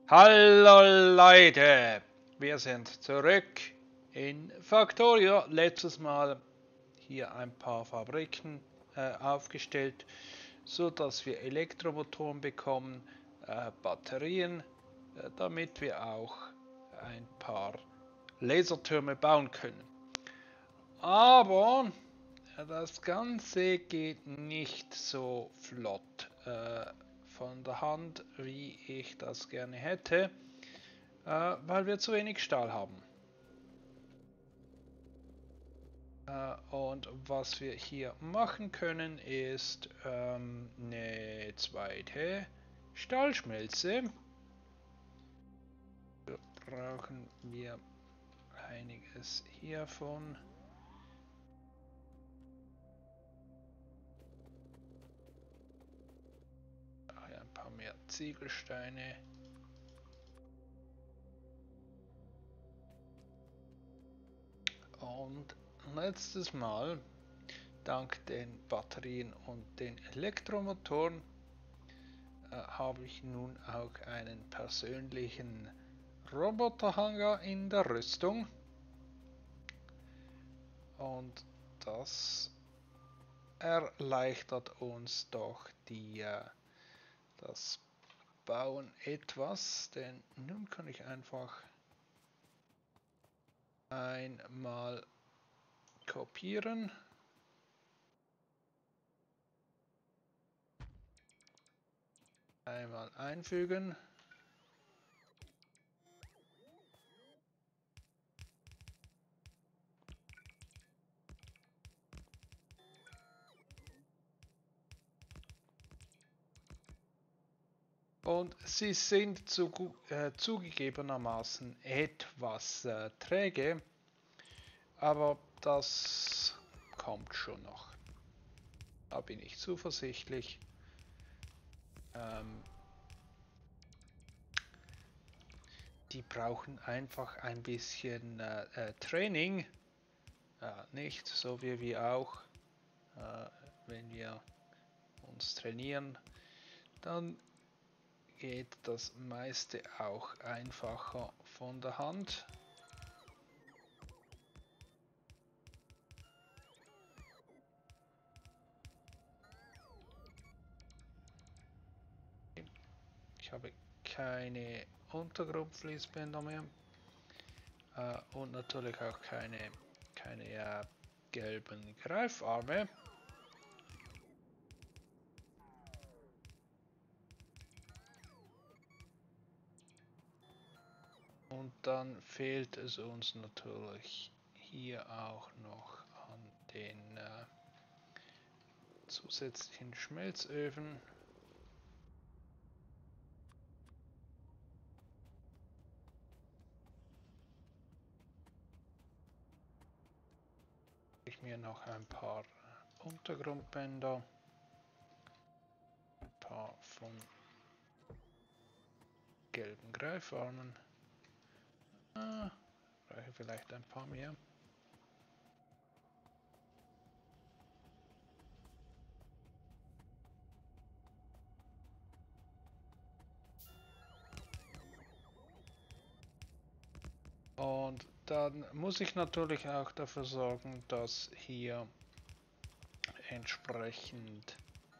Hallo Leute, wir sind zurück in Factorio. Letztes Mal hier ein paar Fabriken aufgestellt, so dass wir Elektromotoren bekommen, Batterien, damit wir auch ein paar Lasertürme bauen können. Aber das Ganze geht nicht so flott von der Hand, wie ich das gerne hätte, weil wir zu wenig Stahl haben. Und was wir hier machen können, ist eine zweite Stahlschmelze. Da brauchen wir einiges hiervon. Ein paar mehr Ziegelsteine. Und letztes Mal, dank den Batterien und den Elektromotoren, habe ich nun auch einen persönlichen Roboterhangar in der Rüstung. Und das erleichtert uns doch das Bauen etwas, denn nun kann ich einfach einmal kopieren. Einmal einfügen. Und sie sind zugegebenermaßen etwas träge, aber das kommt schon noch. Da bin ich zuversichtlich. Die brauchen einfach ein bisschen Training. Nicht so wie wir auch. Wenn wir uns trainieren, dann geht das meiste auch einfacher von der Hand. Ich habe keine Untergrundfließbänder mehr und natürlich auch keine gelben Greifarme. Und dann fehlt es uns natürlich hier auch noch an den zusätzlichen Schmelzöfen. Ich mir noch ein paar Untergrundbänder, ein paar von gelben Greifarmen. Brauche vielleicht ein paar mehr. Und dann muss ich natürlich auch dafür sorgen, dass hier entsprechend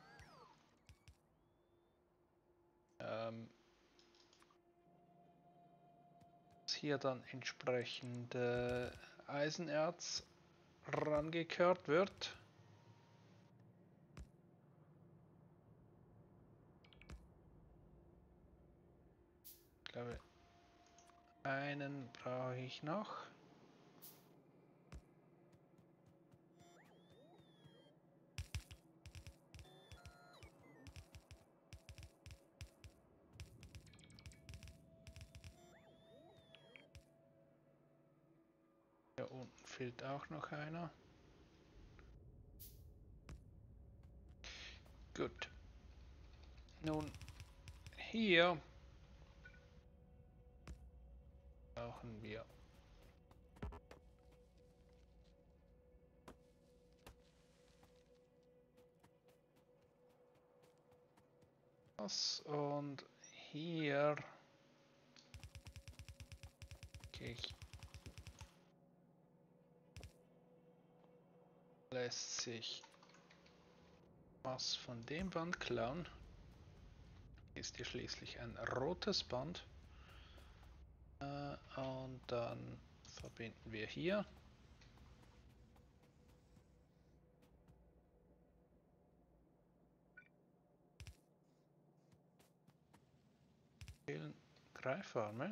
dann entsprechend Eisenerz rangekehrt wird. Ich glaube, einen brauche ich noch. Hier unten fehlt auch noch einer. Gut. Nun, hier brauchen wir das und hier denke ich, lässt sich was von dem Band klauen. Ist hier schließlich ein rotes Band. Und dann verbinden wir hier. Greifarme.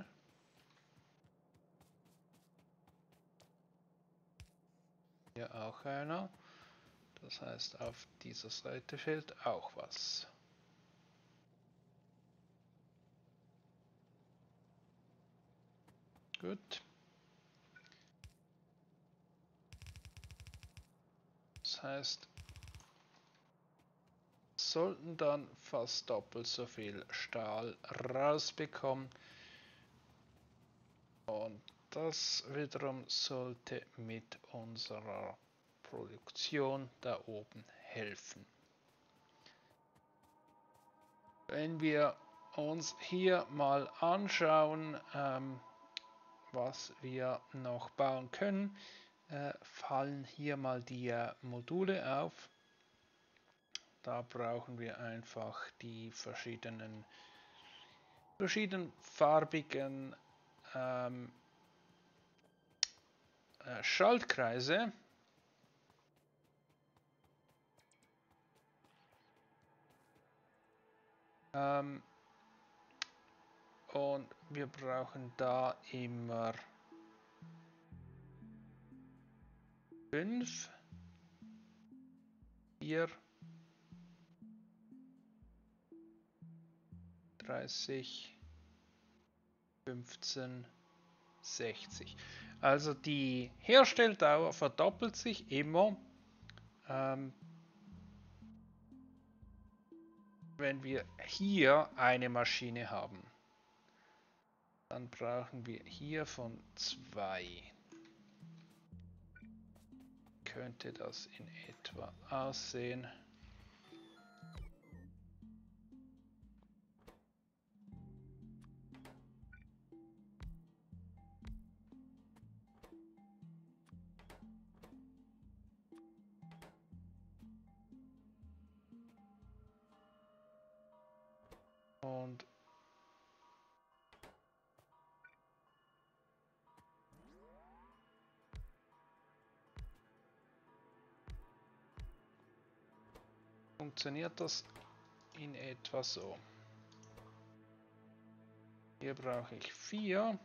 Hier auch einer. Das heißt, auf dieser Seite fehlt auch was. Gut. Das heißt, sollten dann fast doppelt so viel Stahl rausbekommen. Und das wiederum sollte mit unserer Produktion da oben helfen. Wenn wir uns hier mal anschauen, was wir noch bauen können, fallen hier mal die Module auf. Da brauchen wir einfach die verschiedenfarbigen Schaltkreise. Und wir brauchen da immer 5, 4, 30, 15, 60. Also die Herstelldauer verdoppelt sich immer, wenn wir hier eine Maschine haben. Dann brauchen wir hier von 2. Könnte das in etwa aussehen. Und funktioniert das in etwa so. Hier brauche ich 4.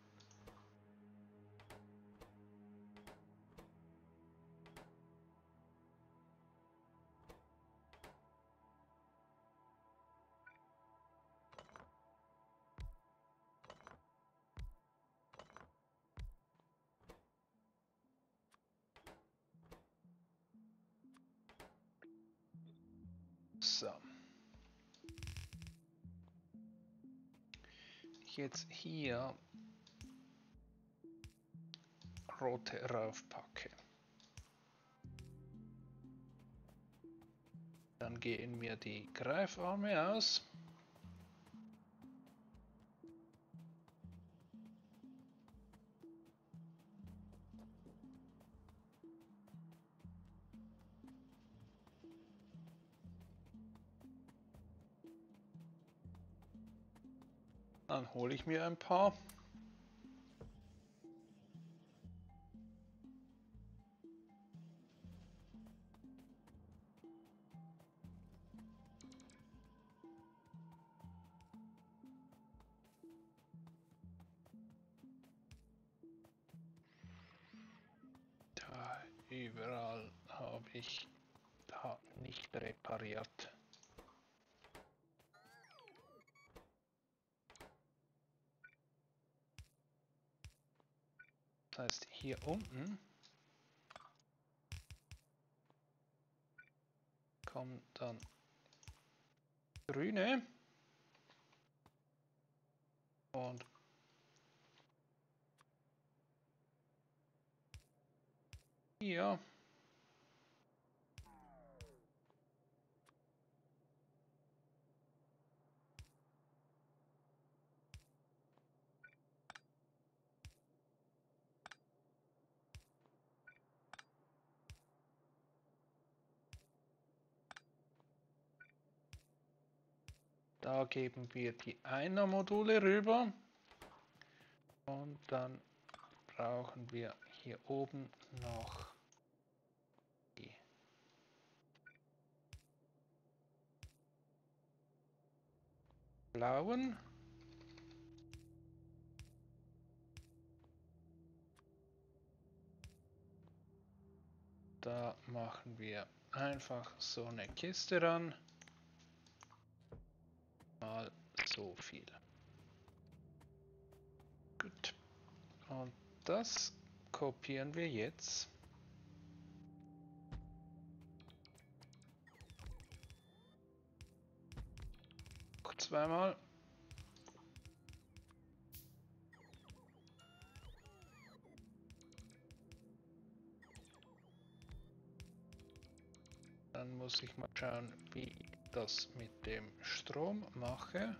So. Jetzt hier rote raufpacke. Dann gehen mir die Greifarme aus. Dann hole ich mir ein paar. Da überall habe ich da nicht repariert. Das heißt, hier unten kommen dann grüne und hier Da geben wir die Einer-Module rüber. Und dann brauchen wir hier oben noch die blauen. Da machen wir einfach so eine Kiste ran. Mal so viel. Gut. Und das kopieren wir jetzt. Zweimal. Dann muss ich mal schauen, wie ich das mit dem Strom mache.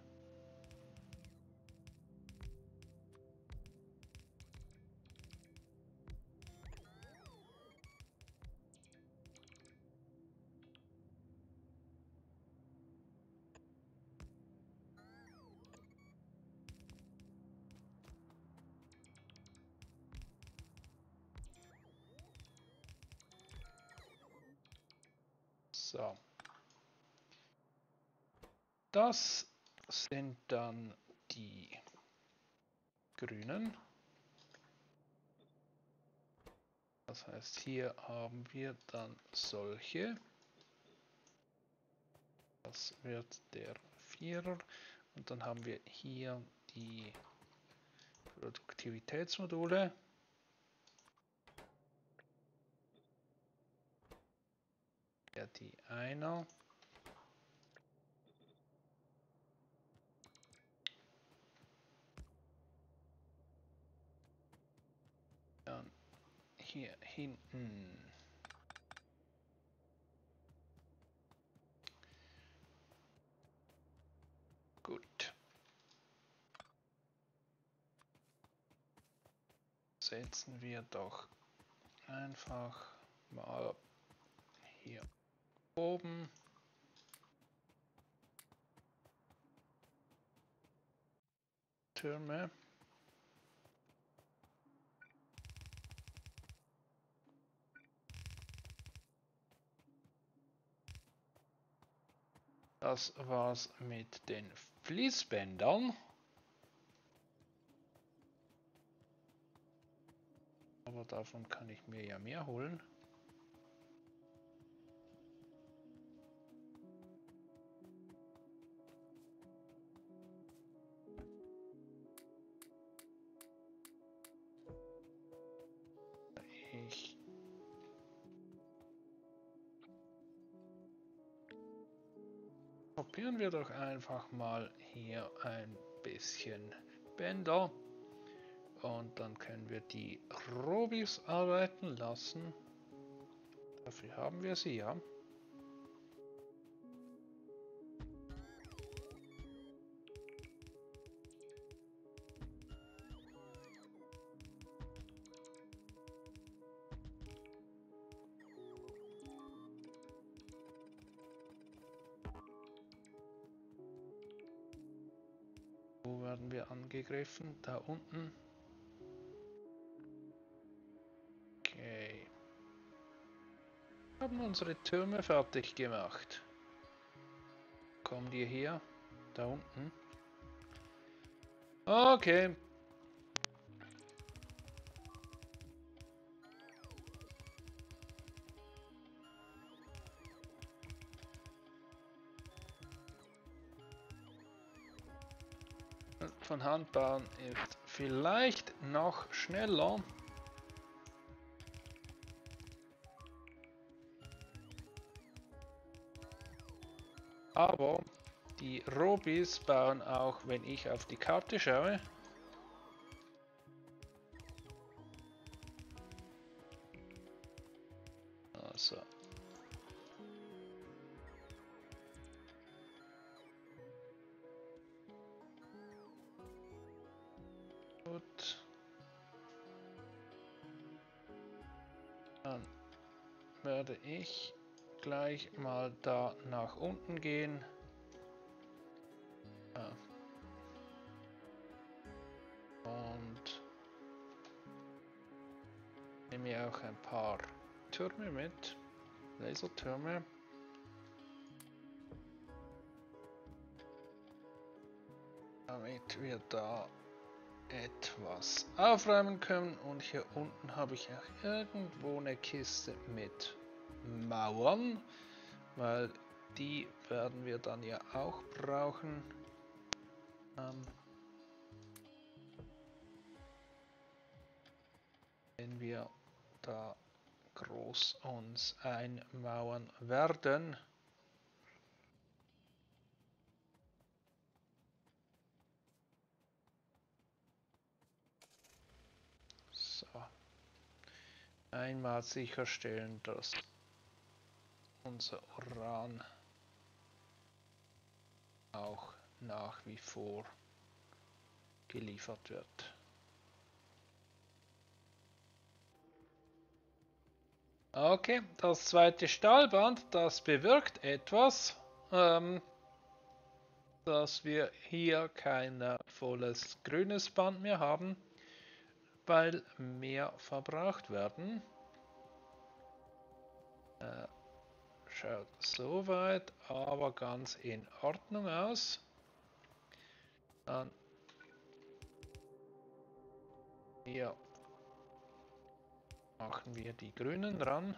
So. Das sind dann die grünen. Das heißt, hier haben wir dann solche. Das wird der Vierer. Und dann haben wir hier die Produktivitätsmodule. Ja, die Einer. Dann hier hinten. Gut. Setzen wir doch einfach mal hier oben. Türme. Das war's mit den Fließbändern. Aber davon kann ich mir ja mehr holen. Kopieren wir doch einfach mal hier ein bisschen Bänder. Und dann können wir die Robis arbeiten lassen. Dafür haben wir sie ja. Wo werden wir angegriffen? Da unten. Okay. Wir haben unsere Türme fertig gemacht. Kommen die hier? Da unten. Okay. Von Hand bauen ist vielleicht noch schneller. Aber die Robis bauen auch, wenn ich auf die Karte schaue. Also. Gut. Dann werde ich gleich mal da nach unten gehen. nehme ich auch ein paar Türme mit. Lasertürme. Damit wir da etwas aufräumen können. Und hier unten habe ich auch irgendwo eine Kiste mit Mauern, weil die werden wir dann ja auch brauchen. Wenn wir da groß uns einmauern werden. So. Einmal sicherstellen, dass unser Uran auch nach wie vor geliefert wird. Okay, das zweite Stahlband, das bewirkt etwas, dass wir hier kein volles grünes Band mehr haben, weil mehr verbraucht werden. Schaut soweit aber ganz in Ordnung aus. Dann hier machen wir die grünen ran.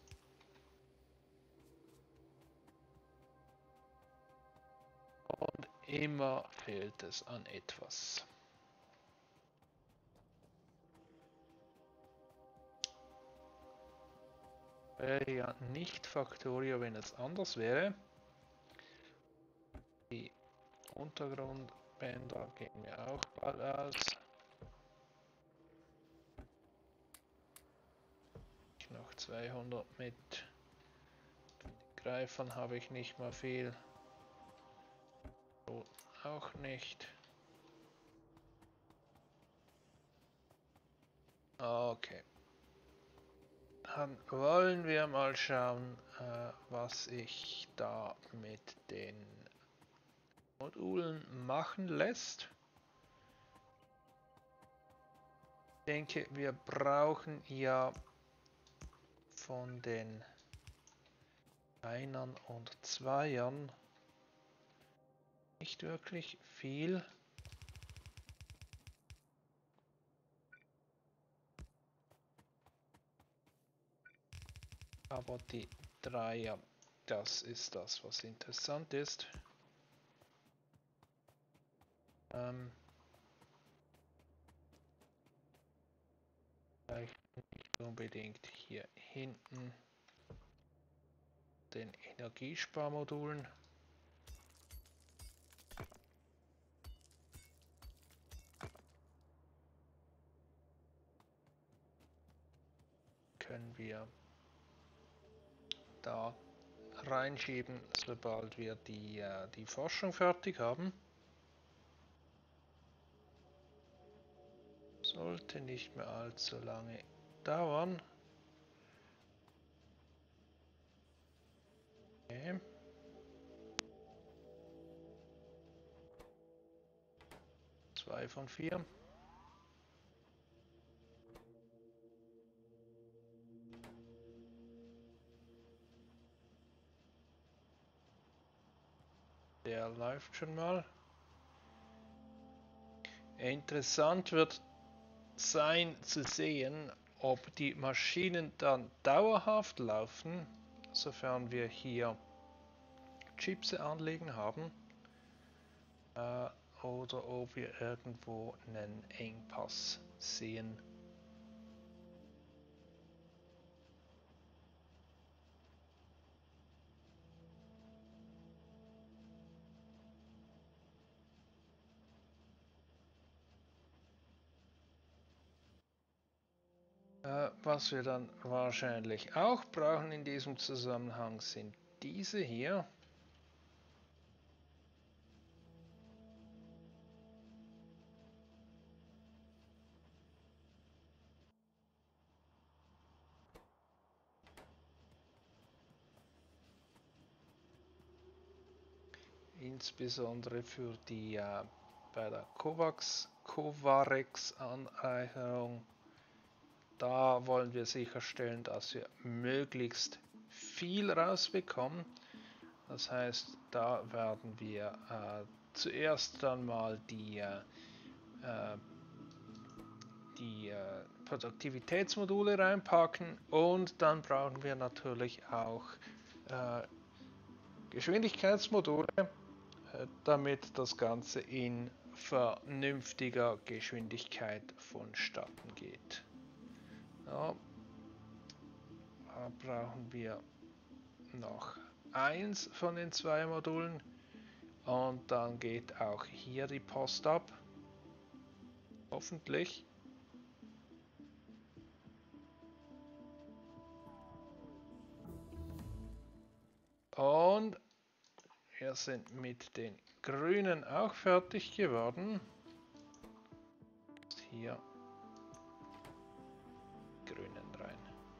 Und immer fehlt es an etwas. Wäre ja nicht Factorio, wenn es anders wäre. Die Untergrundbänder gehen mir auch bald aus. Noch 200 mit Greifern habe ich nicht mal viel. So auch nicht. Okay. Dann wollen wir mal schauen, was ich da mit den Modulen machen lässt. Ich denke, wir brauchen ja von den Einern und Zweiern nicht wirklich viel. Aber die Dreier, das ist das, was interessant ist. Vielleicht nicht unbedingt hier hinten den Energiesparmodulen. Können wir da reinschieben, sobald wir die Forschung fertig haben. Sollte nicht mehr allzu lange dauern. Okay. Zwei von 4. Der läuft schon mal. Interessant wird sein zu sehen, ob die Maschinen dann dauerhaft laufen, sofern wir hier Chips anlegen haben, oder ob wir irgendwo einen Engpass sehen. Was wir dann wahrscheinlich auch brauchen in diesem Zusammenhang sind diese hier. Insbesondere für die bei der Covarex-Anreicherung. Da wollen wir sicherstellen, dass wir möglichst viel rausbekommen. Das heißt, da werden wir zuerst dann mal die Produktivitätsmodule reinpacken und dann brauchen wir natürlich auch Geschwindigkeitsmodule, damit das Ganze in vernünftiger Geschwindigkeit vonstatten geht. Ja, da brauchen wir noch eins von den zwei Modulen und dann geht auch hier die Post ab. Hoffentlich. Und wir sind mit den grünen auch fertig geworden. Hier grünen rein.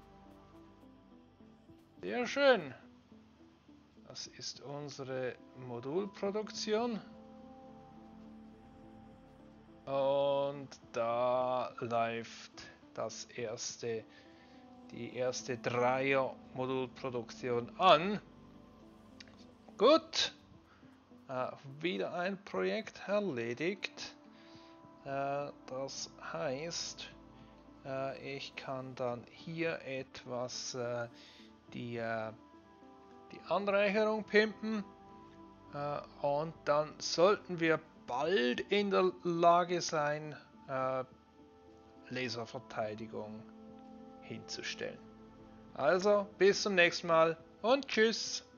Sehr schön. Das ist unsere Modulproduktion. Und da läuft die erste Dreier-Modulproduktion an. Gut. Wieder ein Projekt erledigt. Das heißt, ich kann dann hier etwas die Anreicherung pimpen und dann sollten wir bald in der Lage sein, Laserverteidigung hinzustellen. Also bis zum nächsten Mal und tschüss!